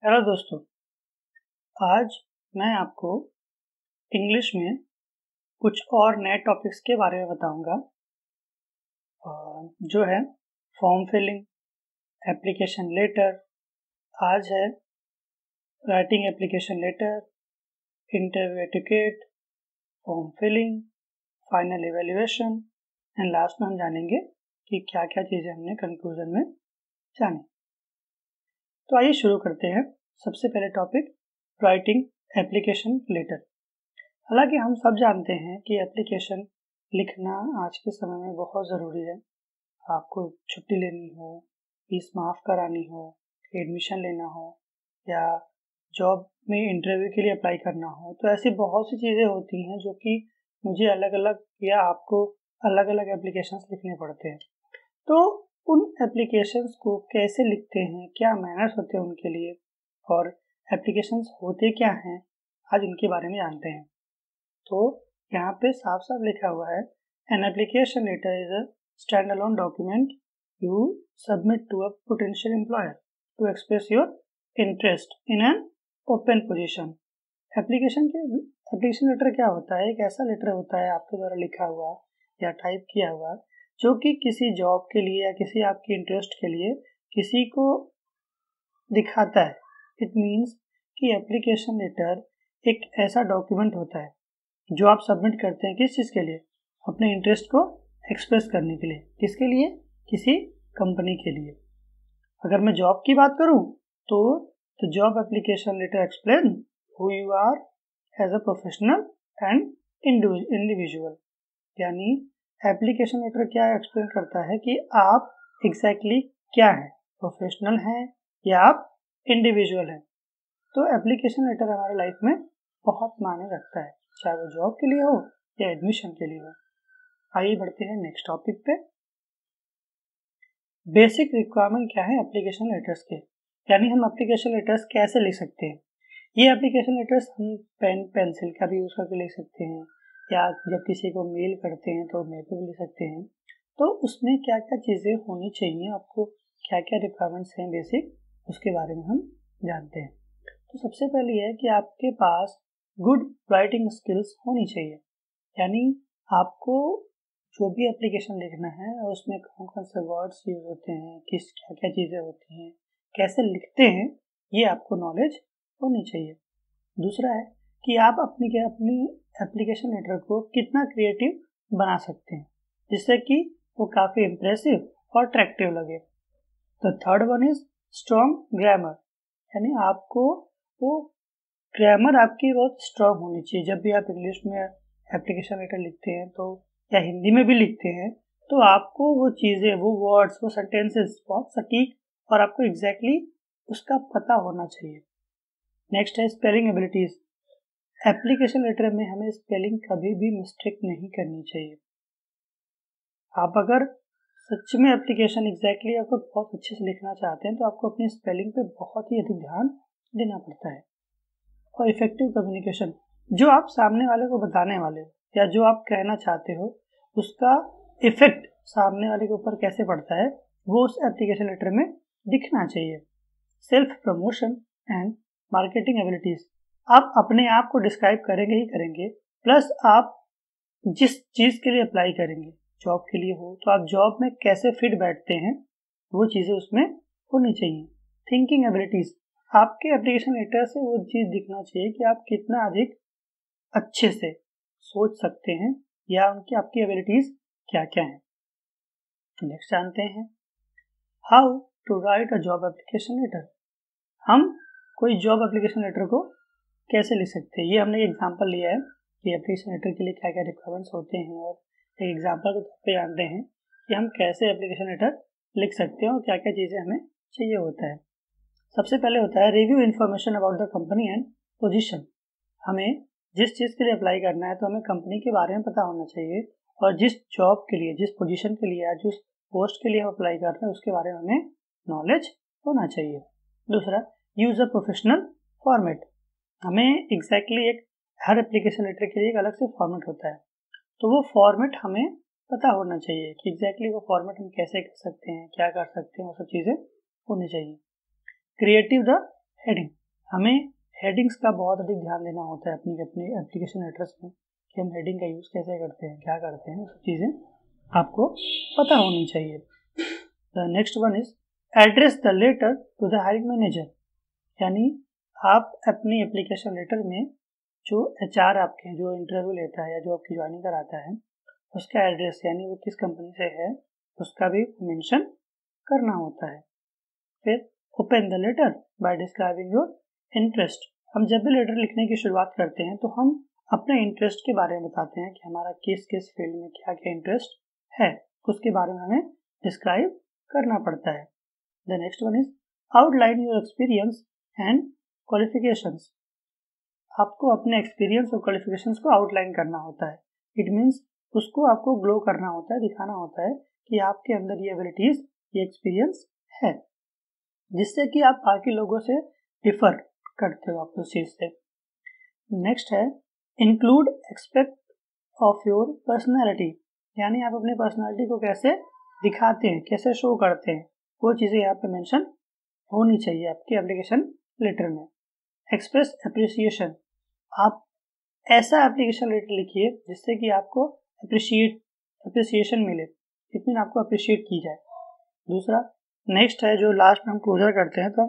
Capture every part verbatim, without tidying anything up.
Hello दोस्तों, आज मैं आपको इंग्लिश में कुछ और नए टॉपिक्स के बारे में बताऊंगा, जो है फॉर्म फिलिंग, एप्लीकेशन लेटर। आज है writing application letter, interview etiquette, form filling, final evaluation and last में हम जानेंगे कि क्या क्या चीज़ें हमने कंक्लूजन में जानी। तो आइए शुरू करते हैं। सबसे पहले टॉपिक राइटिंग एप्लीकेशन लेटर। हालांकि हम सब जानते हैं कि एप्लीकेशन लिखना आज के समय में बहुत ज़रूरी है। आपको छुट्टी लेनी हो, फीस माफ़ करानी हो, एडमिशन लेना हो या जॉब में इंटरव्यू के लिए अप्लाई करना हो, तो ऐसी बहुत सी चीज़ें होती हैं जो कि मुझे अलग अलग या आपको अलग अलग एप्लीकेशंस लिखने पड़ते हैं। तो उन एप्लीकेशंस को कैसे लिखते हैं, क्या मैनर्स होते हैं उनके लिए और एप्लीकेशंस होते क्या हैं, आज उनके बारे में जानते हैं। तो यहाँ पे साफ साफ लिखा हुआ है, an application letter is a stand alone document you submit to a potential employer to express your interest in an open position. Application के एप्लीकेशन लेटर क्या होता है? एक ऐसा लेटर होता है आपके द्वारा लिखा हुआ या टाइप किया हुआ जो कि किसी जॉब के लिए या किसी आपके इंटरेस्ट के लिए किसी को दिखाता है। इट मीन्स कि एप्लीकेशन लेटर एक ऐसा डॉक्यूमेंट होता है जो आप सबमिट करते हैं किस चीज़ के लिए? अपने इंटरेस्ट को एक्सप्रेस करने के लिए। किसके लिए? किसी कंपनी के लिए। अगर मैं जॉब की बात करूं तो the job application letter explain who you are as a professional and individual. यानी एप्लीकेशन लेटर क्या एक्सप्लेन करता है कि आप एग्जैक्टली exactly क्या है, प्रोफेशनल हैं या आप इंडिविजुअल हैं। तो एप्लीकेशन लेटर हमारे लाइफ में बहुत मायने रखता है, चाहे वो जॉब के लिए हो या एडमिशन के लिए हो। आइए बढ़ते हैं नेक्स्ट टॉपिक पे। बेसिक रिक्वायरमेंट क्या है एप्लीकेशन लेटर्स के, यानी हम एप्लीकेशन लेटर्स कैसे लिख सकते हैं। ये एप्लीकेशन लेटर्स हम पेन पेंसिल का भी यूज़ करके लिख सकते हैं या जब किसी को मेल करते हैं तो मेल पे भी लिख सकते हैं। तो उसमें क्या क्या चीज़ें होनी चाहिए, आपको क्या क्या रिक्वायरमेंट्स हैं बेसिक, उसके बारे में हम जानते हैं। तो सबसे पहले है कि आपके पास गुड राइटिंग स्किल्स होनी चाहिए। यानी आपको जो भी एप्लीकेशन लिखना है उसमें कौन कौन से वर्ड्स यूज होते हैं, किस क्या क्या चीज़ें होती हैं, कैसे लिखते हैं, ये आपको नॉलेज होनी चाहिए। दूसरा है कि आप अपनी के अपनी एप्लीकेशन लेटर को कितना क्रिएटिव बना सकते हैं जिससे कि वो काफ़ी इम्प्रेसिव और अट्रैक्टिव लगे। तो third one is strong grammar, यानी आपको वो ग्रामर आपकी बहुत स्ट्रॉन्ग होनी चाहिए। जब भी आप इंग्लिश में एप्लीकेशन लेटर लिखते हैं तो या हिंदी में भी लिखते हैं तो आपको वो चीज़ें, वो वर्ड्स, वो सेंटेंसेस बहुत सटीक और आपको एग्जैक्टली exactly उसका पता होना चाहिए। नेक्स्ट है स्पेलिंग एबिलिटीज। एप्लीकेशन लेटर में हमें स्पेलिंग कभी भी मिस्टेक नहीं करनी चाहिए। आप अगर सच में एप्लीकेशन एग्जैक्टली आपको बहुत अच्छे से लिखना चाहते हैं तो आपको अपनी स्पेलिंग पे बहुत ही अधिक ध्यान देना पड़ता है। और इफेक्टिव कम्युनिकेशन, जो आप सामने वाले को बताने वाले हो या जो आप कहना चाहते हो उसका इफेक्ट सामने वाले के ऊपर कैसे पड़ता है वो उस एप्लीकेशन लेटर में दिखना चाहिए। Self promotion and marketing abilities, आप अपने आप को डिस्क्राइब करेंगे ही करेंगे, प्लस आप जिस चीज़ के लिए अप्लाई करेंगे, जॉब के लिए हो तो आप जॉब में कैसे फिट बैठते हैं वो चीज़ें उसमें होनी चाहिए। थिंकिंग एबिलिटीज, आपके एप्लीकेशन लेटर से वो चीज़ दिखना चाहिए कि आप कितना अधिक अच्छे से सोच सकते हैं या उनकी आपकी एबिलिटीज क्या क्या हैं। नेक्स्ट जानते हैं how to write a job application letter. हम कोई जॉब एप्लीकेशन लेटर को कैसे लिख सकते हैं, ये हमने एग्जांपल लिया है कि एप्लीकेशन लेटर के लिए क्या क्या रिक्वायरमेंट्स होते हैं और एक एग्जांपल के तौर पे जानते हैं कि हम कैसे एप्लीकेशन लेटर लिख सकते हैं और क्या क्या चीज़ें हमें चाहिए होता है। सबसे पहले होता है review information about the company and position. हमें जिस चीज़ के लिए अप्लाई करना है तो हमें कंपनी के बारे में पता होना चाहिए और जिस जॉब के लिए, जिस पोजीशन के लिए या जिस पोस्ट के लिए हम अप्लाई कर रहे हैं उसके बारे में हमें नॉलेज होना चाहिए। दूसरा, यूज़ अ प्रोफेशनल फॉर्मेट। हमें एग्जैक्टली exactly एक हर एप्लीकेशन लेटर के लिए एक अलग से फॉर्मेट होता है, तो वो फॉर्मेट हमें पता होना चाहिए कि एग्जैक्टली exactly वो फॉर्मेट हम कैसे कर सकते हैं, क्या कर सकते हैं, वो सब चीज़ें होनी चाहिए। क्रिएटिव द हेडिंग, हमें हेडिंग्स का बहुत अधिक ध्यान देना होता है अपनी अपनी एप्लीकेशन लेटर्स में कि हम हेडिंग का यूज़ कैसे करते हैं, क्या करते हैं, सब चीज़ें आपको पता होनी चाहिए। The next one is address the letter to the hiring manager, यानी आप अपनी एप्लीकेशन लेटर में जो एच आर आपके जो इंटरव्यू लेता है या जो आपकी ज्वाइनिंग कराता है उसका एड्रेस यानी वो किस कंपनी से है उसका भी मेंशन करना होता है। फिर open the letter by describing your interest, हम जब भी लेटर लिखने की शुरुआत करते हैं तो हम अपने इंटरेस्ट के बारे में बताते हैं कि हमारा किस किस फील्ड में क्या क्या इंटरेस्ट है, उसके बारे में हमें डिस्क्राइब करना पड़ता है। The next one is outline your experience and qualifications, आपको अपने एक्सपीरियंस और क्वालिफिकेशंस को आउटलाइन करना होता है। इट मीन्स उसको आपको ग्लो करना होता है, दिखाना होता है कि आपके अंदर ये एबिलिटीज, ये एक्सपीरियंस है, जिससे कि आप बाकी लोगों से डिफर करते हो आप उस चीज से। नेक्स्ट है include expect of your personality, यानी आप अपने पर्सनैलिटी को कैसे दिखाते हैं, कैसे शो करते हैं, वो चीज़ें यहाँ पे मेंशन होनी चाहिए आपके एप्लीकेशन लेटर में। एक्सप्रेस अप्रिसिएशन, आप ऐसा एप्लीकेशन लेटर लिखिए जिससे कि आपको अप्रिशिएट अप्रिसिएशन मिले, इट मीन आपको अप्रिशिएट की जाए। दूसरा नेक्स्ट है जो लास्ट में हम क्लोजर करते हैं, तो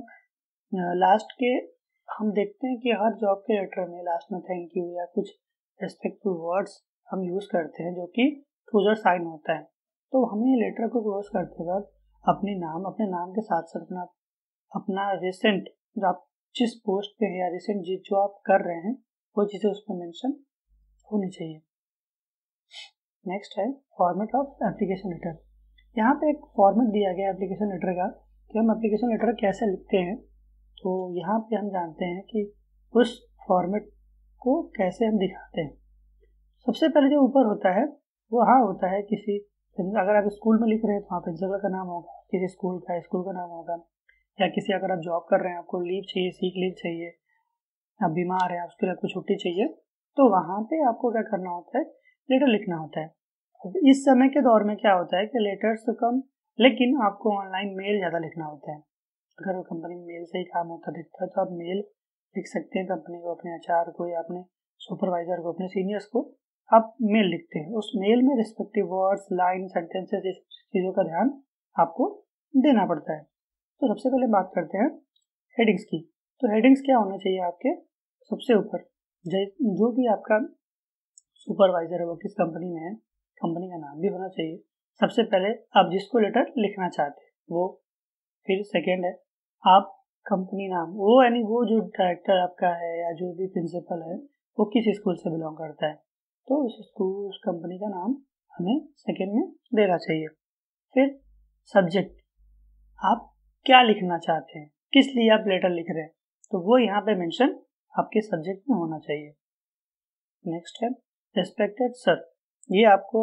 लास्ट के हम देखते हैं कि हर जॉब के लेटर में लास्ट में थैंक यू या कुछ रेस्पेक्टफुल वर्ड्स हम यूज़ करते हैं जो कि क्लोजर साइन होता है। तो हमें लेटर को क्लोज करते वक्त अपने नाम अपने नाम के साथ साथ अपना अपना रिसेंट जो आप जिस पोस्ट पे है या रिसेंट जिस जो आप कर रहे हैं वो चीज़ें उसमें मेंशन होनी चाहिए। नेक्स्ट है फॉर्मेट ऑफ एप्लीकेशन लेटर, यहाँ पे एक फॉर्मेट दिया गया एप्लीकेशन लेटर का कि हम एप्लीकेशन लेटर कैसे लिखते हैं। तो यहाँ पे हम जानते हैं कि उस फॉर्मेट को कैसे हम दिखाते हैं। सबसे पहले जो ऊपर होता है वो हाँ होता है किसी, अगर आप स्कूल में लिख रहे हैं तो वहाँ प्रिंसिपल का नाम होगा, किसी स्कूल का स्कूल का नाम होगा, या किसी अगर आप जॉब कर रहे हैं आपको लीव चाहिए, सीक लीव चाहिए, आप बीमार हैं उसके लिए आपको छुट्टी चाहिए, तो वहाँ पे आपको क्या करना होता है, लेटर लिखना होता है। अब इस समय के दौर में क्या होता है कि लेटर्स तो कम, लेकिन आपको ऑनलाइन मेल ज़्यादा लिखना होता है। अगर वो कंपनी में मेल से ही काम होता दिखता है तो आप मेल लिख सकते हैं कंपनी को, अपने एच आर को या अपने सुपरवाइजर को, अपने सीनियर्स को आप मेल लिखते हैं। उस मेल में रिस्पेक्टिव वर्ड्स, लाइन, सेंटेंसेस, इस चीज़ों का ध्यान आपको देना पड़ता है। तो सबसे पहले बात करते हैं हेडिंग्स की। तो हेडिंग्स क्या होना चाहिए आपके सबसे ऊपर, जो भी आपका सुपरवाइजर है वो किस कंपनी में है, कंपनी का नाम भी होना चाहिए सबसे पहले, आप जिसको लेटर लिखना चाहते हैं वो। फिर सेकेंड है आप कंपनी नाम, वो यानी वो जो डायरेक्टर आपका है या जो भी प्रिंसिपल है वो किस स्कूल से बिलोंग करता है, तो उस स्कूल उस कंपनी का नाम हमें सेकेंड में देना चाहिए। फिर सब्जेक्ट, आप क्या लिखना चाहते हैं, किस लिए आप लेटर लिख रहे हैं, तो वो यहाँ पे मेंशन आपके सब्जेक्ट में होना चाहिए। नेक्स्ट है रेस्पेक्टेड सर, ये आपको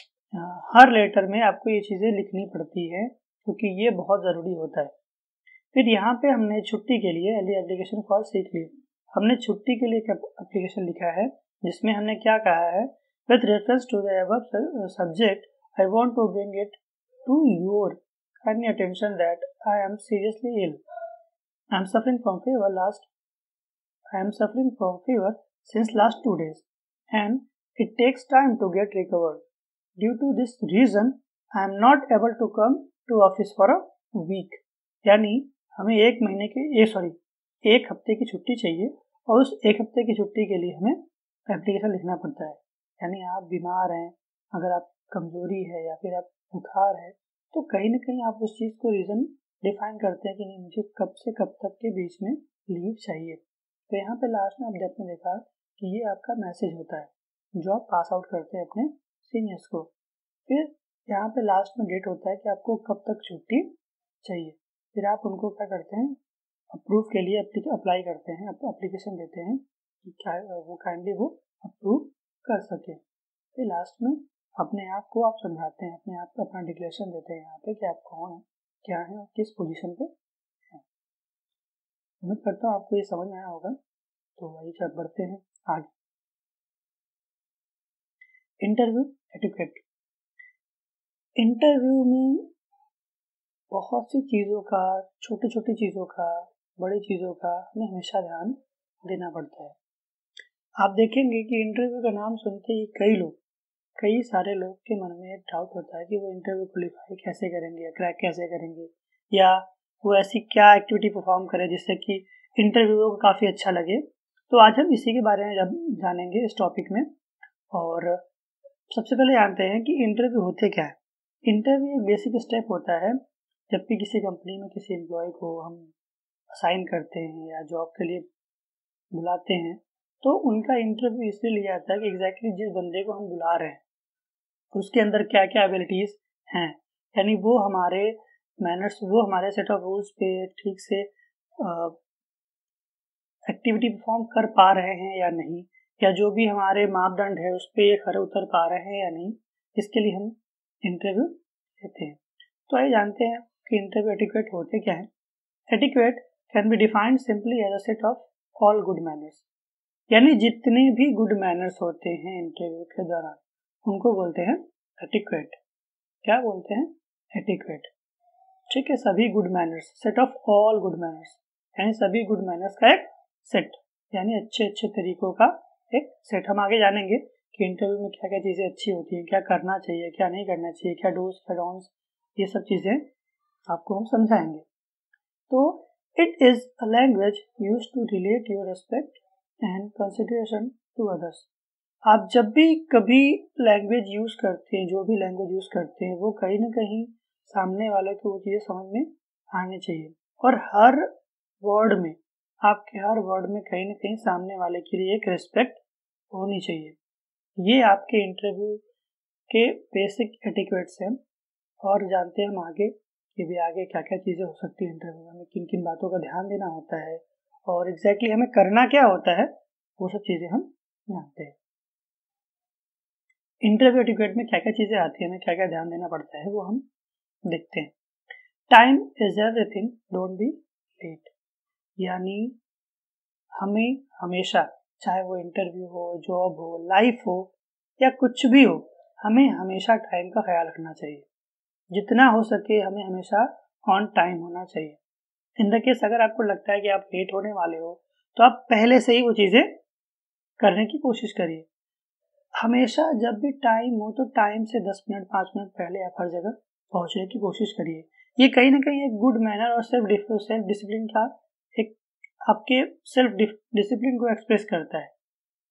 हर लेटर में आपको ये चीज़ें लिखनी पड़ती है क्योंकि ये बहुत ज़रूरी होता है। फिर यहाँ पे हमने छुट्टी के लिए एली एप्लीकेशन फॉर सीक लीव, हमने छुट्टी के लिए एप्लीकेशन लिखा है जिसमें हमने क्या कहा है, with reference to the above subject I want to bring it to your kind attention that I am seriously ill, I am suffering from fever last I am suffering from fever since last two days and it takes time to get recovered. Due to this reason, I am not able to come to office for a week. यानी हमें एक महीने की ए sorry एक हफ्ते की छुट्टी चाहिए और उस एक हफ्ते की छुट्टी के लिए हमें एप्लीकेशन लिखना पड़ता है। यानी आप बीमार हैं, अगर आप कमजोरी है या फिर आप बुखार है, तो कहीं ना कहीं आप उस चीज़ को रीज़न डिफाइन करते हैं कि नहीं मुझे कब से कब तक के बीच में लीव चाहिए। तो यहाँ पे लास्ट में अपडेट में देखा कि ये आपका मैसेज होता है जो आप पास आउट करते हैं अपने सीनियर्स को। फिर यहाँ पे लास्ट में डेट होता है कि आपको कब तक छुट्टी चाहिए, फिर आप उनको क्या करते हैं, अप्रूव के लिए अप्लाई करते हैं, एप्लीकेशन देते हैं कि क्या वो काइंडली वो अप्रूव कर सके। फिर लास्ट में अपने आप को आप समझाते हैं, अपने आप को अपना डिक्लेरेशन देते हैं यहाँ पे कि आप कौन है, क्या है और किस पोजीशन पे है। उम्मीद करता हूँ आपको ये समझ आया होगा। तो वही चल बढ़ते हैं आगे। इंटरव्यू एटिकेट, इंटरव्यू में बहुत सी चीज़ों का, छोटी छोटी चीज़ों का बड़ी चीज़ों का हमें हमेशा ध्यान देना पड़ता है। आप देखेंगे कि इंटरव्यू का नाम सुनते ही कई लोग कई सारे लोग के मन में एक डाउट होता है कि वो इंटरव्यू क्वालिफाई कैसे करेंगे या क्रैक कैसे करेंगे, या वो ऐसी क्या एक्टिविटी परफॉर्म करें जिससे कि इंटरव्यू को काफ़ी अच्छा लगे। तो आज हम इसी के बारे में जब जानेंगे इस टॉपिक में। और सबसे पहले जानते हैं कि इंटरव्यू होते क्या है। इंटरव्यू एक बेसिक स्टेप होता है जब भी किसी कंपनी में किसी एम्प्लॉय को हम असाइन करते हैं या जॉब के लिए बुलाते हैं, तो उनका इंटरव्यू इसलिए लिया जाता है कि एग्जैक्टली जिस बंदे को हम बुला रहे हैं उसके अंदर क्या क्या एबिलिटीज़ हैं, यानी वो हमारे मैनर्स, वो हमारे सेट ऑफ रूल्स पे ठीक से एक्टिविटी परफॉर्म कर पा रहे हैं या नहीं, या जो भी हमारे मापदंड है उस पर ये खरे उतर पा रहे हैं या नहीं, इसके लिए हम इंटरव्यू लेते हैं। तो आइए जानते हैं कि इंटरव्यू एटिक्वेट होते क्या हैं। Etiquette can be defined simply as a set of all good manners, यानी जितने भी गुड मैनर्स होते हैं इंटरव्यू के दौरान उनको बोलते हैं एटिक्वेट। क्या बोलते हैं? एटिक्वेट। ठीक है, सभी good manners, set of all good manners, यानी सभी गुड मैनर्स का एक सेट, यानी अच्छे अच्छे तरीकों का एक सेट। हम आगे जानेंगे कि इंटरव्यू में क्या क्या चीज़ें अच्छी होती हैं, क्या करना चाहिए, क्या नहीं करना चाहिए, क्या डूज क्या डोंट्स, ये सब चीज़ें आपको हम समझाएंगे। तो it is a language used to relate your respect and consideration to others. आप जब भी कभी लैंग्वेज यूज़ करते हैं, जो भी लैंग्वेज यूज़ करते हैं, वो कहीं ना कहीं सामने वाले को वो चीज़ें समझ में आनी चाहिए। और हर वर्ड में, आपके हर वर्ड में कहीं ना कहीं सामने वाले के लिए एक रिस्पेक्ट होनी चाहिए। ये आपके इंटरव्यू के बेसिक एटिक्वेट्स हैं। और जानते हैं हम आगे कि भी आगे क्या क्या चीज़ें हो सकती है इंटरव्यू में, हमें किन किन बातों का ध्यान देना होता है और एग्जैक्टली हमें करना क्या होता है, वो सब चीज़ें हम जानते हैं। इंटरव्यू एटिक्वेट में क्या क्या चीज़ें आती हैं, हमें क्या क्या ध्यान देना पड़ता है, वो हम देखते हैं। Time is everything, don't be late, यानी हमें हमेशा, चाहे वो इंटरव्यू हो, जॉब हो, लाइफ हो या कुछ भी हो, हमें हमेशा टाइम का ख्याल रखना चाहिए। जितना हो सके हमें हमेशा ऑन टाइम होना चाहिए। इन द केस अगर आपको लगता है कि आप लेट होने वाले हो तो आप पहले से ही वो चीज़ें करने की कोशिश करिए। हमेशा जब भी टाइम हो तो टाइम से दस मिनट पाँच मिनट पहले आप हर जगह पहुंचने की कोशिश करिए। ये कहीं ना कहीं एक गुड मैनर और सेल्फ सेल्फ डिसिप्लिन का एक आपके सेल्फ डिसिप्लिन को एक्सप्रेस करता है।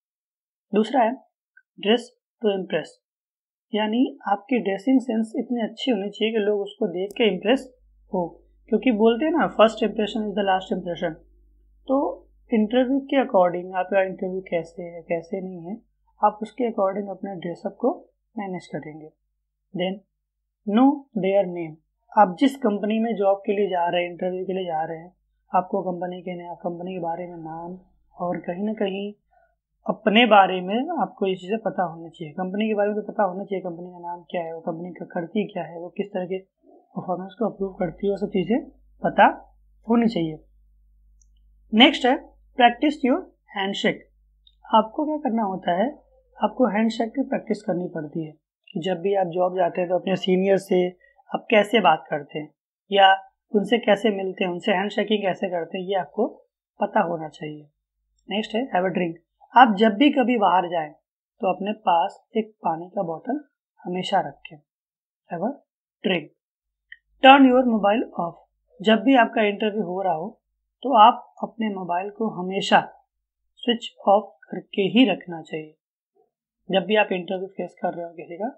दूसरा है ड्रेस टू इम्प्रेस, यानी आपकी ड्रेसिंग सेंस इतनी अच्छी होनी चाहिए कि लोग उसको देख के इम्प्रेस हो, क्योंकि बोलते हैं ना first impression is the last impression. तो इंटरव्यू के अकॉर्डिंग आपका इंटरव्यू कैसे है कैसे नहीं है, आप उसके अकॉर्डिंग अपने ड्रेसअप को मैनेज करेंगे। देन नो देयर नेम, आप जिस कंपनी में जॉब के लिए जा रहे हैं, इंटरव्यू के लिए जा रहे हैं, आपको कंपनी के कंपनी के बारे में नाम और कहीं ना कहीं अपने बारे में आपको ये चीज़ें पता होनी चाहिए। कंपनी के बारे में तो पता होना चाहिए, कंपनी का नाम क्या है, वो कंपनी का करती क्या है, वो किस तरह के परफॉर्मेंस को अप्रूव करती है, वो सब चीज़ें पता होनी चाहिए। नेक्स्ट है प्रैक्टिस योर हैंडशेक। आपको क्या करना होता है, आपको हैंडशेक की प्रैक्टिस करनी पड़ती है कि जब भी आप जॉब जाते हैं तो अपने सीनियर से आप कैसे बात करते हैं या उनसे कैसे मिलते हैं, उनसे हैंडशेकिंग कैसे करते हैं, ये आपको पता होना चाहिए। नेक्स्ट है हैव अ ड्रिंक। आप जब भी कभी बाहर जाएं तो अपने पास एक पानी का बोतल हमेशा रखें। Have a drink. Turn your mobile off. जब भी आपका इंटरव्यू हो रहा हो तो आप अपने मोबाइल को हमेशा स्विच ऑफ करके ही रखना चाहिए जब भी आप इंटरव्यू फेस कर रहे हो किसी का।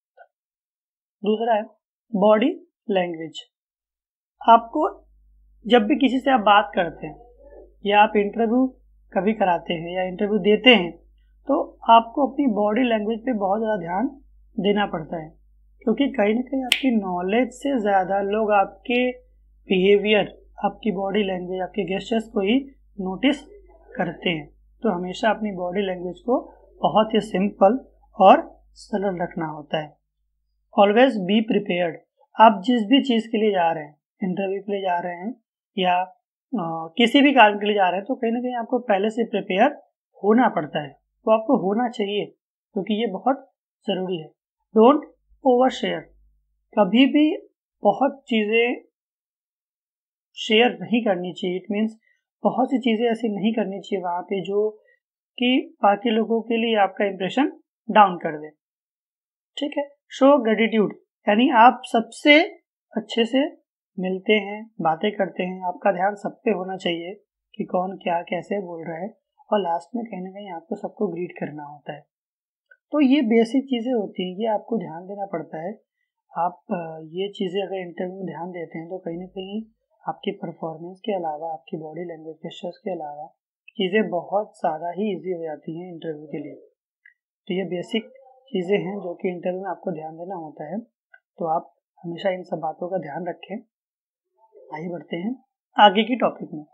दूसरा है बॉडी लैंग्वेज। आपको जब भी किसी से आप बात करते हैं या आप इंटरव्यू कभी कराते हैं या इंटरव्यू देते हैं तो आपको अपनी बॉडी लैंग्वेज पे बहुत ज़्यादा ध्यान देना पड़ता है, क्योंकि कहीं ना कहीं आपकी नॉलेज से ज़्यादा लोग आपके बिहेवियर, आपकी बॉडी लैंग्वेज, आपके गेस्चर्स को ही नोटिस करते हैं। तो हमेशा अपनी बॉडी लैंग्वेज को बहुत ही सिंपल और सरल रखना होता है। Always be prepared. आप जिस भी चीज़ के लिए जा रहे हैं, इंटरव्यू के लिए जा रहे हैं या आ, किसी भी काम के लिए जा रहे हैं, तो कहीं ना कहीं आपको पहले से प्रिपेयर होना पड़ता है। तो आपको होना चाहिए क्योंकि ये बहुत ज़रूरी है। Don't over share. कभी भी बहुत चीज़ें शेयर नहीं करनी चाहिए। इट मीन्स बहुत सी चीज़ें ऐसी नहीं करनी चाहिए वहाँ पे जो कि बाकी लोगों के लिए आपका इंप्रेशन डाउन कर दे। ठीक है, शो ग्रेटिट्यूड, यानी आप सबसे अच्छे से मिलते हैं, बातें करते हैं, आपका ध्यान सब पे होना चाहिए कि कौन क्या कैसे बोल रहा है, और लास्ट में कहीं ना कहीं आपको सबको ग्रीट करना होता है। तो ये बेसिक चीज़ें होती हैं, ये आपको ध्यान देना पड़ता है। आप ये चीज़ें अगर इंटरव्यू में ध्यान देते हैं तो कहीं ना कहीं आपकी परफॉर्मेंस के अलावा, आपकी बॉडी लैंग्वेज जेस्चर्स के अलावा चीज़ें बहुत ज़्यादा ही इजी हो जाती हैं इंटरव्यू के लिए। तो ये बेसिक चीज़ें हैं जो कि इंटरव्यू में आपको ध्यान देना होता है, तो आप हमेशा इन सब बातों का ध्यान रखें। आगे बढ़ते हैं आगे की टॉपिक में।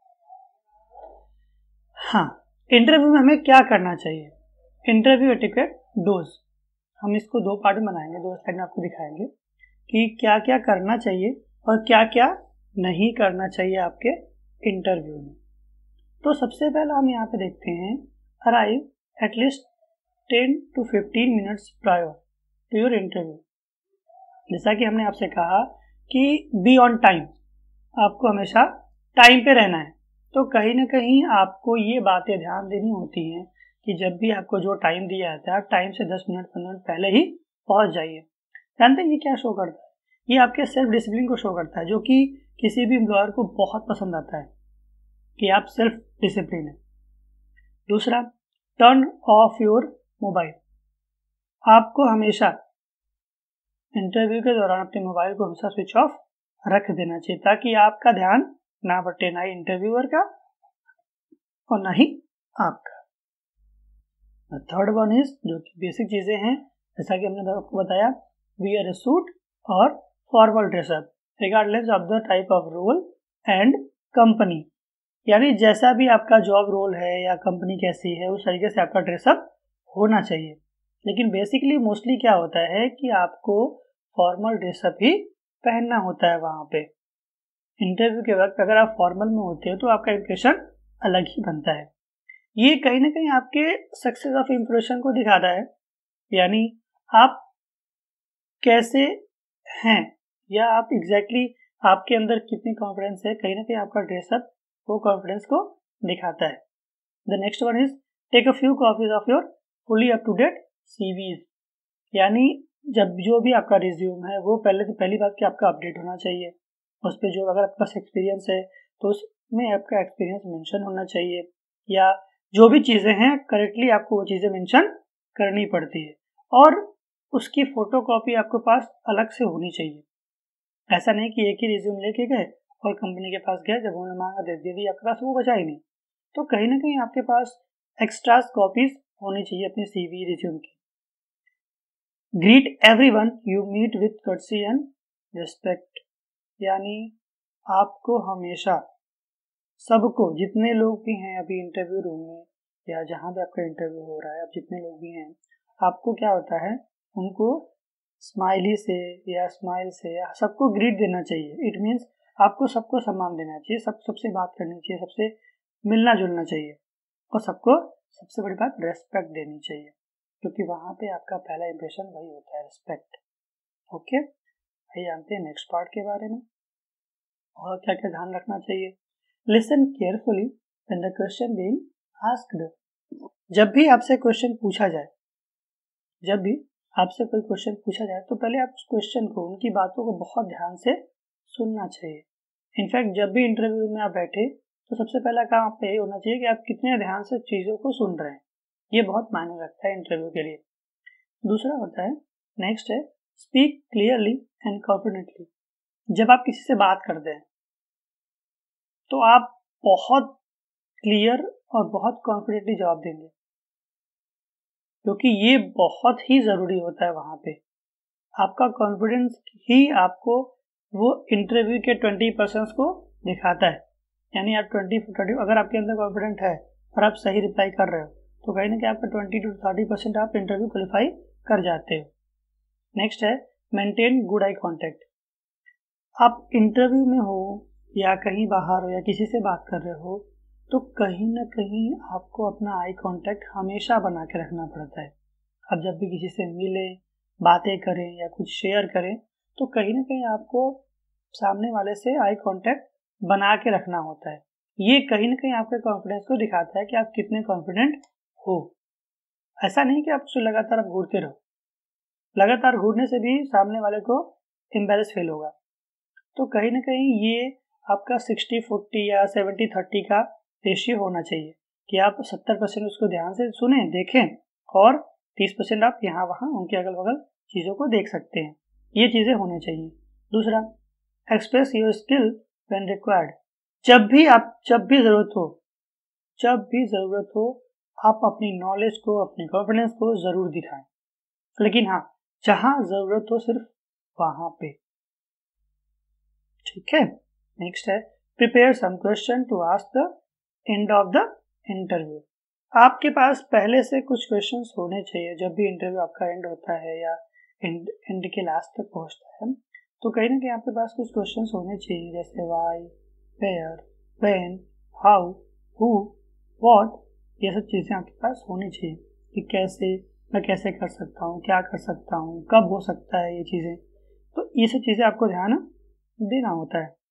हाँ, इंटरव्यू में हमें क्या करना चाहिए, इंटरव्यू एटिकेट डोज। हम इसको दो पार्ट में बनाएंगे, दो स्लाइड में आपको दिखाएंगे कि क्या क्या करना चाहिए और क्या क्या नहीं करना चाहिए आपके इंटरव्यू में। तो सबसे पहले हम यहाँ पे देखते हैं, arrive at least ten to fifteen minutes prior to your interview. जैसा कि हमने आपसे कहा कि बी ऑन टाइम, आपको हमेशा टाइम पे रहना है। तो कहीं ना कहीं आपको ये बातें ध्यान देनी होती हैं कि जब भी आपको जो टाइम दिया जाता है, आप टाइम से दस मिनट पंद्रह मिनट पहले ही पहुंच जाइए। जानते हैं ये क्या शो करता है? ये आपके सेल्फ डिसिप्लिन को शो करता है, जो कि किसी भी एम्प्लॉयर को बहुत पसंद आता है कि आप सेल्फ डिसिप्लिन है। दूसरा, टर्न ऑफ योर मोबाइल। आपको हमेशा इंटरव्यू के दौरान अपने मोबाइल को हमेशा स्विच ऑफ रख देना चाहिए, ताकि आपका ध्यान ना बटे, ना ही इंटरव्यूअर का और ना ही आपका। थर्ड वन इज, जो कि बेसिक चीजें हैं, जैसा कि हमने आपको बताया, वियर अ सूट और formal dress up regardless of the type of role and company. यानी जैसा भी आपका जॉब रोल है या कंपनी कैसी है, उस तरीके से आपका ड्रेसअप होना चाहिए। लेकिन बेसिकली मोस्टली क्या होता है कि आपको फॉर्मल ड्रेसअप ही पहनना होता है वहाँ पे। इंटरव्यू के वक्त अगर आप फॉर्मल में होते हो तो आपका इंप्रेशन अलग ही बनता है। ये कहीं ना कहीं आपके सक्सेस ऑफ इंप्रेशन को दिखाता है, यानी आप कैसे हैं या आप एग्जैक्टली exactly आपके अंदर कितनी कॉन्फिडेंस है, कहीं ना कहीं आपका ड्रेसअप वो कॉन्फिडेंस को दिखाता है। The next one is take a few copies of your fully up to date CVs. यानी जब जो भी आपका रिज्यूम है वो पहले तो पहली बात कि आपका अपडेट होना चाहिए। उस पर जो अगर आपका एक्सपीरियंस है तो उसमें आपका एक्सपीरियंस मेंशन होना चाहिए, या जो भी चीज़ें हैं करेक्टली आपको वो चीज़ें मेंशन करनी पड़ती है, और उसकी फोटोकॉपी आपके पास अलग से होनी चाहिए। ऐसा नहीं कि एक ही रिज्यूम लेके गए और कंपनी के पास गए, जब उन्होंने मांगा दे दिया, आपके पास वो बचा ही नहीं। तो कहीं ना कहीं आपके पास एक्स्ट्रा कॉपीज होनी चाहिए अपनी सीवी रिज्यूम की। Greet everyone you meet with courtesy and respect. यानी आपको हमेशा सबको, जितने लोग भी हैं अभी इंटरव्यू रूम में या जहाँ भी आपका इंटरव्यू हो रहा है, अब जितने लोग भी हैं, आपको क्या होता है, उनको स्माइली से या स्माइल से या सबको ग्रीट देना चाहिए। इट मीन्स आपको सबको सम्मान देना चाहिए, सब सबसे बात करनी चाहिए, सबसे मिलना जुलना चाहिए, और सबको सबसे बड़ी बात रेस्पेक्ट देनी चाहिए, क्योंकि वहाँ पे आपका पहला इंप्रेशन वही होता है, रेस्पेक्ट। ओके, आइए जानते हैं नेक्स्ट पार्ट के बारे में और क्या क्या ध्यान रखना चाहिए। Listen carefully when the question being asked. जब भी आपसे क्वेश्चन पूछा जाए, जब भी आपसे कोई क्वेश्चन पूछा जाए तो पहले आप उस क्वेश्चन को, उनकी बातों को बहुत ध्यान से सुनना चाहिए। इनफैक्ट जब भी इंटरव्यू में आप बैठे तो सबसे पहला काम आपका यही होना चाहिए कि आप कितने ध्यान से चीज़ों को सुन रहे हैं। ये बहुत मायने रखता है इंटरव्यू के लिए। दूसरा होता है, नेक्स्ट है, स्पीक क्लियरली एंड कॉन्फिडेंटली। जब आप किसी से बात करते हैं तो आप बहुत क्लियर और बहुत कॉन्फिडेंटली जवाब देंगे, क्योंकि ये बहुत ही ज़रूरी होता है। वहाँ पे आपका कॉन्फिडेंस ही आपको वो इंटरव्यू के ट्वेंटी परसेंट को दिखाता है। यानी आप ट्वेंटी थर्टी अगर आपके अंदर कॉन्फिडेंट है और आप सही रिप्लाई कर रहे हो तो कहीं ना कहीं आपका ट्वेंटी टू थर्टी परसेंट आप इंटरव्यू क्वालिफाई कर जाते हो। नेक्स्ट है, मेंटेन गुड आई कॉन्टैक्ट। आप इंटरव्यू में हो या कहीं बाहर हो या किसी से बात कर रहे हो तो कहीं ना कहीं आपको अपना आई कांटेक्ट हमेशा बना के रखना पड़ता है। अब जब भी किसी से मिले, बातें करें या कुछ शेयर करें तो कहीं ना कहीं आपको सामने वाले से आई कांटेक्ट बना के रखना होता है। ये कहीं ना कहीं आपके कॉन्फिडेंस को दिखाता है कि आप कितने कॉन्फिडेंट हो। ऐसा नहीं कि आप उससे लगातार आप घूरते रहो, लगातार घूरने से भी सामने वाले को एम्बेरस फील होगा। तो कहीं ना कहीं ये आपका सिक्सटी फोर्टी या सेवेंटी थर्टी का रेशियो होना चाहिए कि आप सत्तर परसेंट उसको ध्यान से सुने देखें और तीस परसेंट आप यहाँ वहाँ उनके अगल बगल चीज़ों को देख सकते हैं। ये चीज़ें होनी चाहिए। दूसरा, express your skill when required. जब भी आप जब भी ज़रूरत हो जब भी ज़रूरत हो आप अपनी नॉलेज को, अपने कॉन्फिडेंस को ज़रूर दिखाएं, लेकिन हाँ, जहाँ ज़रूरत हो सिर्फ वहाँ पे। ठीक है। नेक्स्ट है, prepare some question to ask the end of the interview. आपके पास पहले से कुछ क्वेश्चंस होने चाहिए जब भी इंटरव्यू आपका एंड होता है या एंड एंड के लास्ट तक पहुंचता है, तो कहीं ना कहीं आपके पास कुछ क्वेश्चंस होने चाहिए, जैसे why, where, when, how, who, what. ये सब चीज़ें आपके पास होनी चाहिए कि कैसे मैं कैसे कर सकता हूँ, क्या कर सकता हूँ, कब हो सकता है ये चीज़ें। तो ये सब चीज़ें आपको ध्यान देना होता है।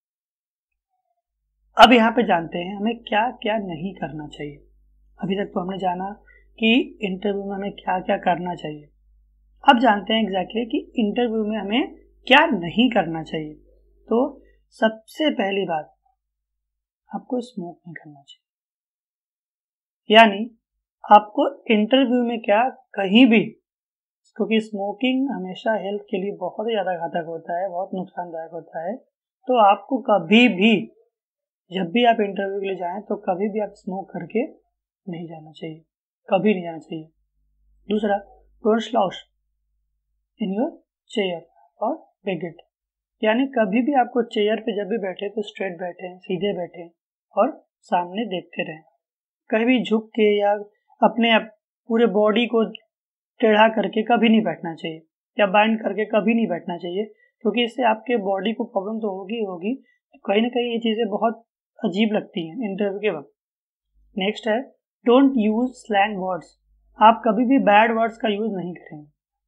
अब यहाँ पे जानते हैं हमें क्या क्या नहीं करना चाहिए। अभी तक तो हमने जाना कि इंटरव्यू में हमें क्या क्या करना चाहिए। अब जानते हैं एग्जैक्टली कि इंटरव्यू में हमें क्या नहीं करना चाहिए। तो सबसे पहली बात, आपको स्मोक नहीं करना चाहिए। यानी आपको इंटरव्यू में क्या कहीं भी, क्योंकि स्मोकिंग हमेशा हेल्थ के लिए बहुत ही ज़्यादा घातक होता है, बहुत नुकसानदायक होता है। तो आपको कभी भी, जब भी आप इंटरव्यू के लिए जाएं, तो कभी भी आप स्मोक करके नहीं जाना चाहिए, कभी नहीं जाना चाहिए। दूसरा, don't slouch in your chair और बेग इट। यानी कभी भी आपको चेयर पे जब भी बैठे तो स्ट्रेट बैठे, सीधे बैठे और सामने देखते रहें। कहीं भी झुक के या अपने पूरे बॉडी को टेढ़ा करके कभी नहीं बैठना चाहिए, या बाइंड करके कभी नहीं बैठना चाहिए, क्योंकि इससे आपके बॉडी को प्रॉब्लम तो होगी होगी कहीं ना कहीं ये चीज़ें बहुत अजीब लगती हैं इंटरव्यू के वक्त। नेक्स्ट है, डोंट यूज स्लैंग वर्ड्स। आप कभी भी बैड वर्ड्स का यूज नहीं करेंगे,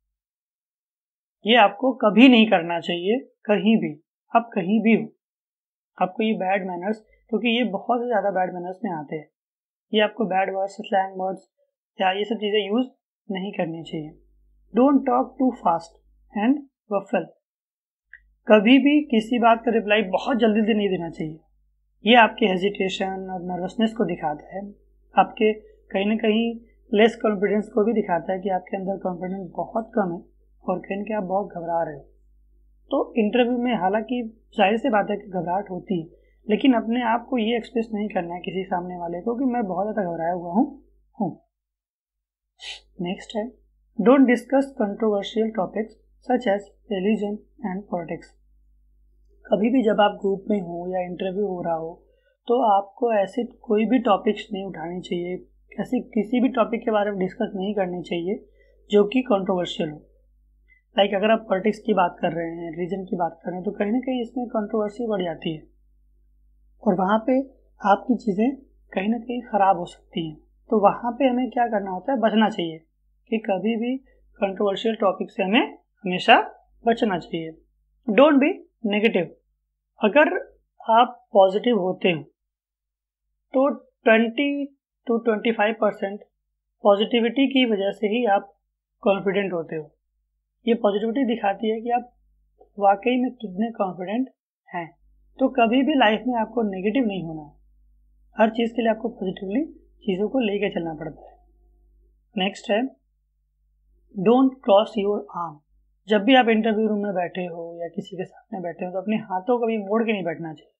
ये आपको कभी नहीं करना चाहिए। कहीं भी आप कहीं भी हो, आपको ये बैड मैनर्स, क्योंकि ये बहुत ज़्यादा बैड मैनर्स में आते हैं, ये आपको बैड वर्ड्स, स्लैंग वर्ड्स या ये सब चीज़ें यूज नहीं करनी चाहिए। Don't talk too fast and waffle. कभी भी किसी बात का रिप्लाई बहुत जल्दी से नहीं देना चाहिए। ये आपके हेजिटेशन और नर्वसनेस को दिखाता है, आपके कहीं ना कहीं लेस कॉन्फिडेंस को भी दिखाता है कि आपके अंदर कॉन्फिडेंस बहुत कम है और कहीं ना कहीं आप बहुत घबरा रहे हो। तो इंटरव्यू में हालांकि जाहिर सी बात है कि घबराहट होती है, लेकिन अपने आप को ये एक्सप्रेस नहीं करना है किसी सामने वाले को कि मैं बहुत ज़्यादा घबराया हुआ हूँ हूँ नेक्स्ट है, don't discuss controversial topics such as religion and politics. कभी भी जब आप ग्रुप में हो या इंटरव्यू हो रहा हो, तो आपको ऐसे कोई भी टॉपिक्स नहीं उठाने चाहिए, ऐसी किसी भी टॉपिक के बारे में डिस्कस नहीं करनी चाहिए जो कि कंट्रोवर्शियल हो। लाइक अगर आप पॉलिटिक्स की बात कर रहे हैं, रिलीजन की बात कर रहे हैं, तो कहीं ना कहीं इसमें कंट्रोवर्सी बढ़ जाती है और वहाँ पे आपकी चीज़ें कहीं ना कहीं ख़राब हो सकती हैं। तो वहाँ पे हमें क्या करना होता है, बचना चाहिए कि कभी भी कंट्रोवर्शियल टॉपिक से हमें हमेशा बचना चाहिए। Don't be negative. अगर आप पॉजिटिव होते हो तो twenty to twenty five percent positivity की वजह से ही आप कॉन्फिडेंट होते हो। ये पॉजिटिविटी दिखाती है कि आप वाकई में कितने कॉन्फिडेंट हैं। तो कभी भी लाइफ में आपको नेगेटिव नहीं होना है, हर चीज़ के लिए आपको पॉजिटिवली चीज़ों को लेके चलना पड़ता है। नेक्स्ट है, डोंट क्रॉस योर आर्म। जब भी आप इंटरव्यू रूम में बैठे हो या किसी के सामने बैठे हो, तो अपने हाथों को भी मोड़ के नहीं बैठना चाहिए।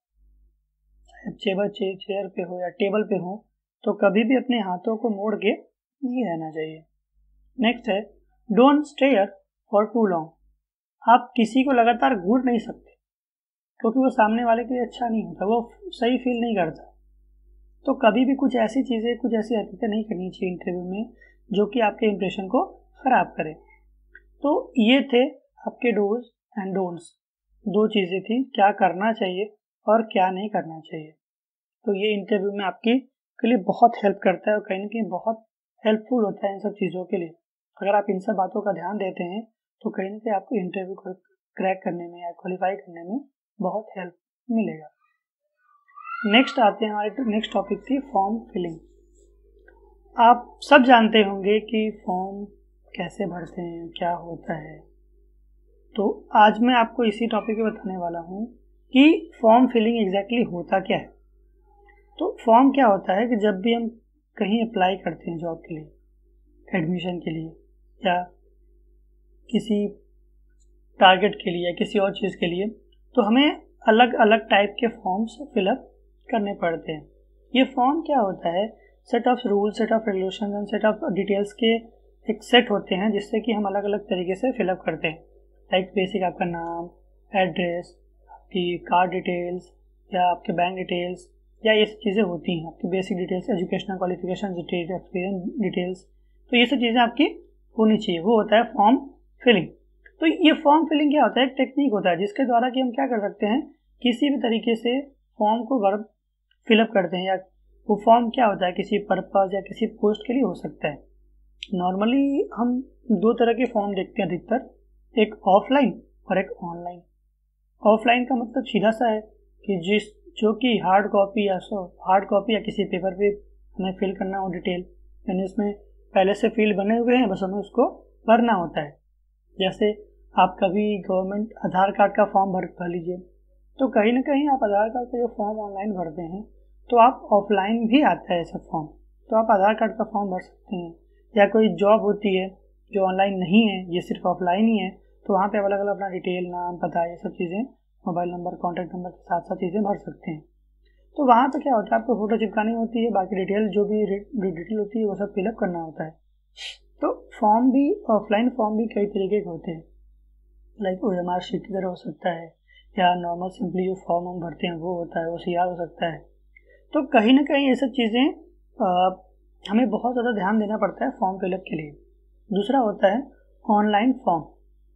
चाहे चेयर चेयर पे हो या टेबल पे हो, तो कभी भी अपने हाथों को मोड़ के नहीं रहना चाहिए। नेक्स्ट है, don't stare for too long. आप किसी को लगातार घूर नहीं सकते, क्योंकि वो सामने वाले के लिए अच्छा नहीं होता, वो सही फील नहीं करता। तो कभी भी कुछ ऐसी चीज़ें, कुछ ऐसी हरकतें नहीं करनी चाहिए इंटरव्यू में जो कि आपके इंप्रेशन को ख़राब करे। तो ये थे आपके डूज एंड डोंट्स, दो चीज़ें थी, क्या करना चाहिए और क्या नहीं करना चाहिए। तो ये इंटरव्यू में आपकी के लिए बहुत हेल्प करता है और कहीं ना कहीं बहुत हेल्पफुल होता है इन सब चीज़ों के लिए। अगर आप इन सब बातों का ध्यान देते हैं तो कहीं ना कहीं आपको इंटरव्यू को क्रैक करने में या क्वालिफाई करने में बहुत हेल्प मिलेगा। नेक्स्ट आते हैं हमारे नेक्स्ट टॉपिक थी फॉर्म फिलिंग। आप सब जानते होंगे कि फॉर्म कैसे भरते हैं, क्या होता है। तो आज मैं आपको इसी टॉपिक पे बताने वाला हूँ कि फॉर्म फिलिंग एग्जैक्टली होता क्या है। तो फॉर्म क्या होता है कि जब भी हम कहीं अप्लाई करते हैं जॉब के लिए, एडमिशन के लिए, या किसी टारगेट के लिए या किसी और चीज़ के लिए, तो हमें अलग अलग टाइप के फॉर्म्स फिलअप करने पड़ते हैं। ये फॉर्म क्या होता है, set of rules, set of regulation and set of details के एक सेट होते हैं जिससे कि हम अलग अलग तरीके से फिलअप करते हैं। लाइक बेसिक आपका नाम, एड्रेस, आपकी कार्ड डिटेल्स या आपके बैंक डिटेल्स या ये सब चीज़ें होती हैं, आपकी basic details, educational qualification details, experience details. तो ये सब चीज़ें आपकी होनी चाहिए, वो होता है फॉर्म फिलिंग। तो ये फॉर्म फिलिंग क्या होता है, एक टेक्निक होता है जिसके द्वारा कि हम क्या कर सकते हैं, किसी भी तरीके से फॉर्म को वर्ब फिलअप करते हैं। या वो फॉर्म क्या होता है, किसी पर्पस या किसी पोस्ट के लिए हो सकता है। नॉर्मली हम दो तरह के फॉर्म देखते हैं अधिकतर, एक ऑफलाइन और एक ऑनलाइन। ऑफलाइन का मतलब सीधा सा है कि जिस जो कि हार्ड कॉपी या सो हार्ड कॉपी या किसी पेपर पे हमें फिल करना हो डिटेल, यानी उसमें पहले से फील्ड बने हुए हैं, बस हमें उसको भरना होता है। जैसे आप कभी गवर्नमेंट आधार कार्ड का फॉर्म भर भर लीजिए, तो कहीं ना कहीं आप आधार कार्ड का जो फॉर्म ऑनलाइन भरते हैं तो आप ऑफलाइन भी आता है ऐसा फॉर्म, तो आप आधार कार्ड का फॉर्म भर सकते हैं। या कोई जॉब होती है जो ऑनलाइन नहीं है, ये सिर्फ ऑफलाइन ही है, तो वहाँ पे अलग अलग अपना डिटेल, नाम, पता, ये सब चीज़ें, मोबाइल नंबर, कॉन्टैक्ट नंबर के साथ साथ चीज़ें भर सकते हैं। तो वहाँ पे क्या होता है, आपको फोटो चिपकानी होती है, बाकी डिटेल जो भी डिटेल होती है वो सब फिलअप करना होता है। तो फॉर्म भी, ऑफलाइन फॉर्म भी कई तरीके के होते हैं, like O M R sheet की तरह हो सकता है, या नॉर्मल सिंपली जो फॉर्म हम भरते हैं वो होता है, वो सी आर हो सकता है। तो कहीं ना कहीं ये सब चीज़ें हमें बहुत ज़्यादा ध्यान देना पड़ता है फॉर्म फिलअप के लिए। दूसरा होता है ऑनलाइन फॉर्म।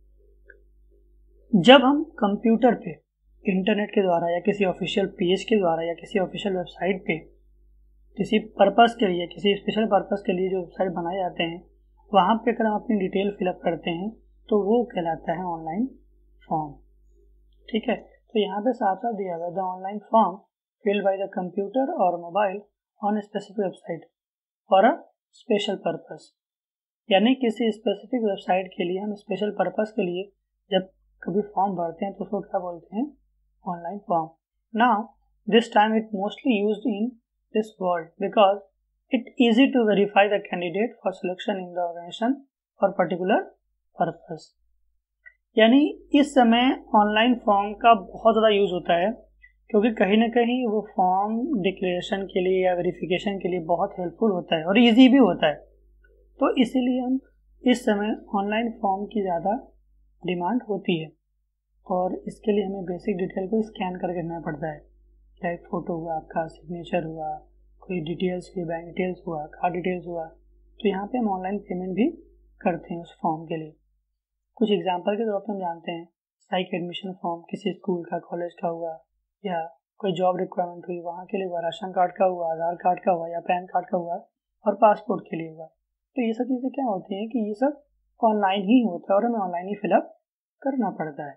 जब हम कंप्यूटर पे इंटरनेट के द्वारा या किसी ऑफिशियल पेज के द्वारा या किसी ऑफिशियल वेबसाइट पे किसी पर्पस के लिए, किसी स्पेशल पर्पस के लिए जो वेबसाइट बनाए जाते हैं, वहाँ पे अगर हम अपनी डिटेल फिलअप करते हैं तो वो कहलाता है ऑनलाइन फॉर्म। ठीक है, तो यहाँ पे साफ साफ दिया हुआ, the online form filled by the computer और mobile on specific website for a special purpose. यानी किसी स्पेसिफिक वेबसाइट के लिए हम स्पेशल पर्पस के लिए जब कभी फॉर्म भरते हैं तो उसको क्या बोलते हैं, online form. Now this time it mostly used in this world because it easy to verify the candidate for selection in the organization for particular purpose. यानी इस समय ऑनलाइन फॉर्म का बहुत ज़्यादा यूज़ होता है, क्योंकि कहीं ना कहीं वो फॉर्म डिक्लेरेशन के लिए या वेरिफिकेशन के लिए बहुत हेल्पफुल होता है और इजी भी होता है। तो इसीलिए हम इस समय ऑनलाइन फॉर्म की ज़्यादा डिमांड होती है, और इसके लिए हमें बेसिक डिटेल को स्कैन करके करना पड़ता है, चाहे फ़ोटो हुआ, आपका सिग्नेचर हुआ, कोई डिटेल्स हुई, बैंक डिटेल्स हुआ, कार्ड डिटेल्स हुआ। तो यहाँ पे हम ऑनलाइन पेमेंट भी करते हैं उस फॉर्म के लिए। कुछ एग्जाम्पल के तौर पर हम जानते हैं, लाइक एडमिशन फॉर्म किसी स्कूल का, कॉलेज का हुआ, या कोई जॉब रिक्वायरमेंट हुई वहाँ के लिए हुआ, राशन कार्ड का हुआ, आधार कार्ड का हुआ, या पैन कार्ड का हुआ, और पासपोर्ट के लिए हुआ। तो ये सब चीज़ें क्या होती हैं कि ये सब ऑनलाइन ही होता है और हमें ऑनलाइन ही फिलअप करना पड़ता है।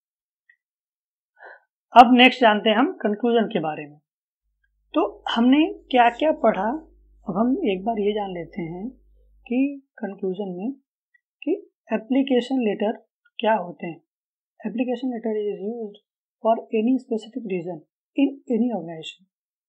अब नेक्स्ट जानते हैं हम कंक्लूजन के बारे में। तो हमने क्या क्या पढ़ा, अब हम एक बार ये जान लेते हैं कि कंक्लूजन में कि एप्लीकेशन लेटर क्या होते हैं। Application letter is used for any specific reason in any organization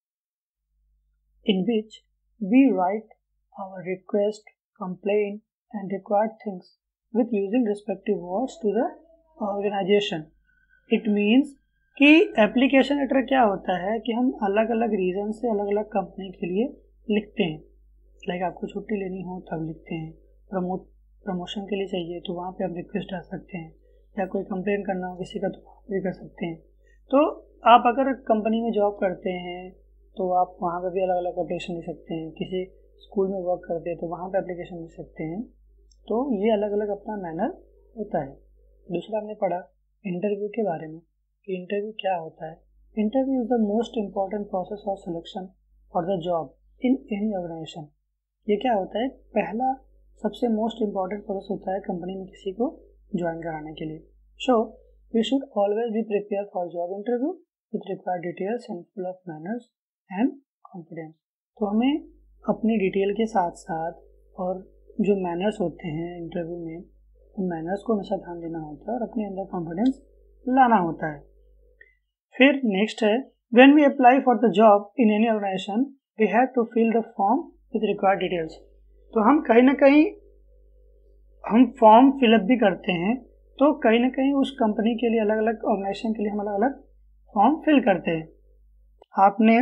in which we write our request, complain and required things with using respective words to the organization. It means कि application letter क्या होता है कि हम अलग अलग reason से अलग अलग कंपनी के लिए लिखते हैं। लाइक आपको छुट्टी लेनी हो तब लिखते हैं, प्रमोट प्रमोशन के लिए चाहिए तो वहाँ पे आप रिक्वेस्ट डाल सकते हैं, या कोई कंप्लेन करना हो किसी का तो वहाँ भी कर सकते हैं। तो आप अगर कंपनी में जॉब करते हैं तो आप वहाँ पर भी अलग अलग एप्लीकेशन लिख सकते हैं, किसी स्कूल में वर्क करते हैं तो वहाँ पर एप्लीकेशन लिख सकते हैं। तो ये अलग अलग अपना मैनर होता है। दूसरा हमने पढ़ा इंटरव्यू के बारे में कि इंटरव्यू क्या होता है। Interview is the most important process of selection for the job in any organization. ये क्या होता है, पहला सबसे मोस्ट इम्पॉर्टेंट प्रोसेस होता है कंपनी में किसी को ज्वाइन कराने के लिए। So we should always be prepare for job interview with required details and full of manners and confidence. तो हमें अपनी डिटेल के साथ साथ और जो मैनर्स होते हैं इंटरव्यू में, उन मैनर्स को हमेशा ध्यान देना होता है और अपने अंदर कॉन्फिडेंस लाना होता है। फिर नेक्स्ट है, when we apply for the job in any organization we have to fill the form with required details. तो हम कहीं ना कहीं हम फॉर्म फिलअप भी करते हैं, तो कहीं ना कहीं उस कंपनी के लिए, अलग अलग ऑर्गेनाइजेशन के लिए हम अलग अलग फॉर्म फिल करते हैं। आपने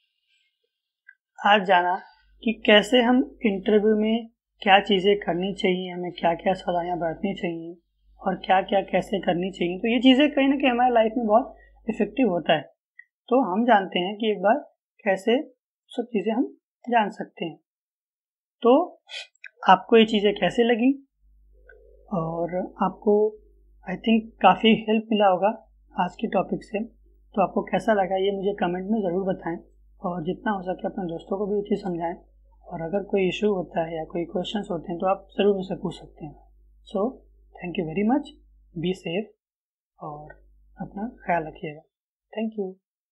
आज जाना कि कैसे हम इंटरव्यू में क्या चीज़ें करनी चाहिए, हमें क्या क्या सावधानियाँ बरतनी चाहिए और क्या क्या कैसे करनी चाहिए। तो ये चीज़ें कहीं ना कहीं हमारे लाइफ में बहुत इफ़ेक्टिव होता है। तो हम जानते हैं कि एक बार कैसे सब चीज़ें हम जान सकते हैं। तो आपको ये चीज़ें कैसे लगी और आपको आई थिंक काफ़ी हेल्प मिला होगा आज के टॉपिक से। तो आपको कैसा लगा ये मुझे कमेंट में ज़रूर बताएं और जितना हो सके अपने दोस्तों को भी ये चीज़ समझाएं। और अगर कोई इशू होता है या कोई क्वेश्चंस होते हैं तो आप ज़रूर मुझसे पूछ सकते हैं। So thank you very much, be safe और अपना ख्याल रखिएगा। Thank you.